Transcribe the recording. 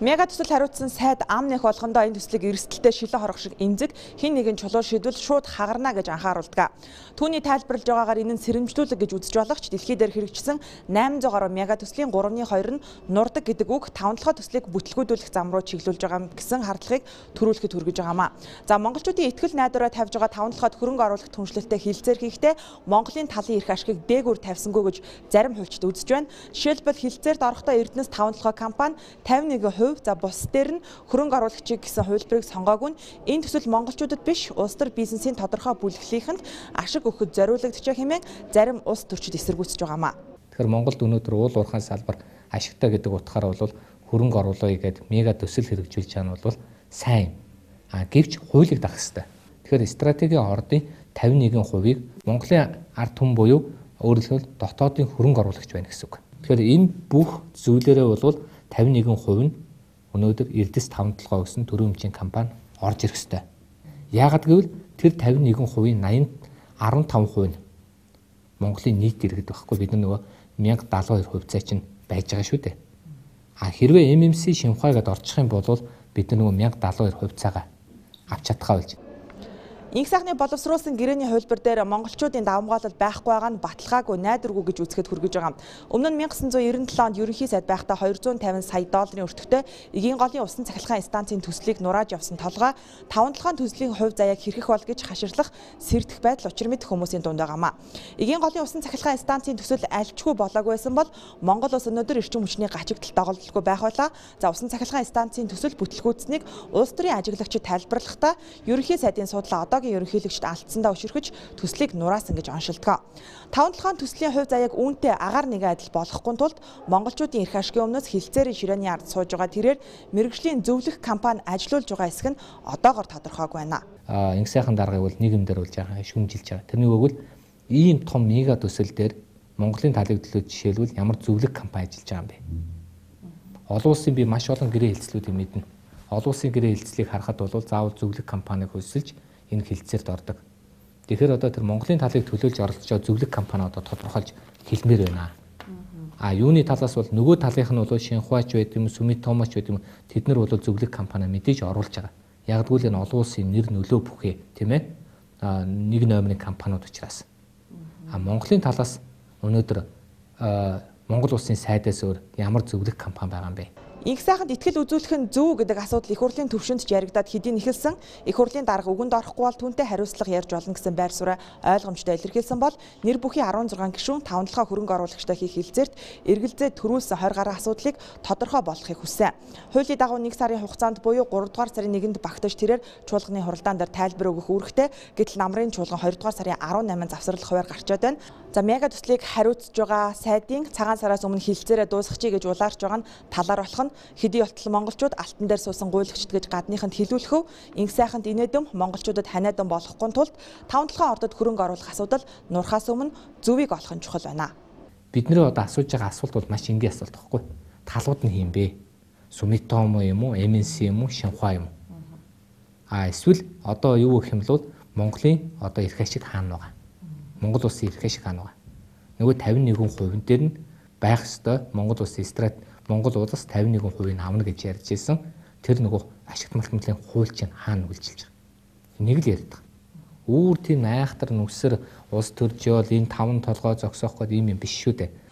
Мега төсөл хариуцсан сайд ам нэх болгондоо энэ төслийг эрсдэлтэй шилэн хорох шиг эмзэг хин нэгэн чулуу шийдвэл шууд хагарна гэж анхааруулдаг. Түүний тайлбарлаж байгаагаар энэ нь сэрэмжлүүлэг гэж үзэж болох ч дэлхий дээр хэрэгжсэн 800 гаруй мега төслийн 3/2 нь нурдаг гэдэг үг 5-7 төслийг бүтлгүүдүүлэх зам руу чиглүүлж байгаа гэсэн хардлагыг төрүүлэхэд хүргэж байгаамаа. За монголчуудын ихтгэл найдвараа тавьж байгаа 5-7-д хөрөнгө оруулалт түншлэлтэй хилцээр хийхдээ Монголын талын эрх ашигыг дээгүүр тавьсангүй гэж зарим хувьчид үзэж байна. Жишээлбэл хилцээрд орохдоо Эрдэнэс 5-7 компани 51% за бус дээр нь хөрөнгө оруулагчийг гэсэн хувилбарыг сонгоогүй нь энэ төсөл монголчуудад биш улс төр бизнесийн тодорхой бүлэглэлийнхэнд ашиг өгөхөд зориулагдчих хэмээн зарим улс төрчид эсэргүүцэж байгаамаа. Тэгэхээр Монголд өнөөдөр уул уурхайн салбар ашигтай гэдэг утгаараа бол хөрөнгө оруулъя гэдэг мега төсөл хэрэгжүүлж байгаа нь бол сайн. Гэвч хуулийг дагах хэрэгтэй. Тэгэхээр стратегийн ордын 51%-ийг Монголын ард түмэн буюу өөрөлдвөл дотоодын хөрөнгө оруулагч байна гэсэн үг. Тэгэхээр энэ бүх зүйлээрээ бол 51% нь өнөөдөр Эрдэс 5-7 гэсэн төрийн өмчийн компани орж ирэх ёстой. Яагаад гэвэл тэр 51%-ийн 15% нь Монголын нийт иргэд байхгүй бид нөгөө 1072 хувьцаа чинь байж байгаа шүү дээ. Хэрвээ MMC Шинхай гэдээ орчих юм бол бид нөгөө 1072 хувьцаагаа авч чадхаа болж. Инх сайхны боловсруулсан гэрээний хувилбар дээр монголчуудын давмгаалал байхгүй байгаа нь баталгаагүй найдваргүй гэж үзэхэд хүргэж байгаа. Өмнө нь 1997 онд ерөнхий сайд байхдаа 250 сая долларын өртөгтэй эгийн голын усан цахилгаан станцын төслийг нурааж явсан толгой 5-7 төслийн хувь заяаг хэрхэх бол гэж хаширлах сэрдэх байдал учир мэд хүмүүсийн дунд байгаамаа. Эгийн голын усан цахилгаан станцын төсөл альчгүй болоогүй байсан бол Монгол улс өнөөдөр эрчим хүчний гачигдал доголдолгүй байх байлаа. За усан цахилгаан станцын төсөл бүтлгүүцнийг улс төрийн ажиглагчид тайлбарлахдаа ерөнхий сайдын судлаа ерөнхийлөгчд алдсандаа өшөрхөж төслийг нураасан гэж оншилдог. 5-7 төслийн хувь заяаг үүнтэй агаар нэгэн адил болохгүй тулд монголчуудын эрх ашигын өмнөөс хилцээрийн ширээний ард сууж байгаа тэрээр мэргэжлийн зөвлөх компани ажилуулж байгаа хэсэг нь одоогоор тодорхойгүй байна. Инх сайхан даргаыг бол нийгэмдэр болж байгаа шүмжилж байгаа. Тэрний өгвөл ийм том мега төсөл дээр Монголын талыг төлөө жишээлбэл ямар зөвлөх компани ажиллаж байгаа юм бэ? Олон улсын би маш олон гэрээ хэлцлүүдийг мэднэ. Олон улсын гэрээ хэлцлийг харахад бол заавал зөвлөх компанийг хөлсөлж энэ хилцээрд ордог. Тэгэхээр одоо тэр Монголын талыг төлөөлж оролцож байгаа зөвлөх компани одоо тодорхойлж хэлмээр байна. Юуны талаас бол нөгөө талынх нь бол Шинхуайч байт юм, Сумитомоч байт юм. Тэд нар бол зөвлөх компани мэдээж оруулж байгаа. Ягдгүйл энэ олон улсын нэр нөлөө бүхээ тийм ээ. Нэг номерын компаниуд учраас. Монголын талаас өнөөдөр Монгол улсын сайдаас өөр ямар зөвлөх компани байгаа юм бэ? Инх сайханд итгэл үзүүлэх нь зөв гэдэг асуудал их хурлын төвшөнд яригадад хэдийн эхэлсэн. Их хурлын дарга үгэнд орохгүй бол түүнтэй хариуцлага ярьж болно гэсэн байр суурь ойлгомжтой илэрхийлсэн бол нэр бүхий 16 гишүүн 5-7 хөрөнгө оруулагчтай хийх хилцээрт эргэлзээ төрүүлсэн 20 гаруй асуудлыг тодорхой болгохыг хүссэн. Хуулийн дагуу 1 сарын хугацаанд буюу 3 дугаар сарын 1-нд багтаж тэрээр чуулганы хуралдаан дээр тайлбар өгөх үүрэгтэй. Гэтэл намрын чуулган 2 дугаар сарын 18 завсарлах хуваар гарчаад байна. За мега төслийг хариуцж байгаа сайдын цагаан сараас өмнө хилцээрээ дуусгачих гэж улаарч байгаа нь талаар болох нь хэдий болтол монголчууд алтан дээр суусан гуйлагчд гэж гадныханд хэлүүлэхөө инх сайханд инээдэм монголчуудад ханиадан болохгүй тулд 5-7 ордод хөрөнгө оруулах асуудал нурахаас өмнө зөвийг олох нь чухал байна. Бидний одоо асууж байгаа асуулт бол маш энгийн асуулт байхгүй. Талууд нь хэм бэ? Сумитомо юм уу, MNC юм уу, Шинхуай юм уу? Эсвэл одоо юу гэх юм бол Монголын одоо эрх ашиг хаана байгаа? Монгол улсын эрх ашиг хаана байгаа? Нөгөө 51% дээр нь байх ёстой Монгол улсын Монгол улс 51%-ийг авна гэж ярьж ирсэн. Тэр нөгөө ашигт малтмалын хууль чинь хаана үйлчилж байгаа. Нэг л яриад байгаа. Үүр тийм айхтар нүсэр улс төржөөл энэ 5 толгой зогсоох гээд ийм юм биш шүү дээ.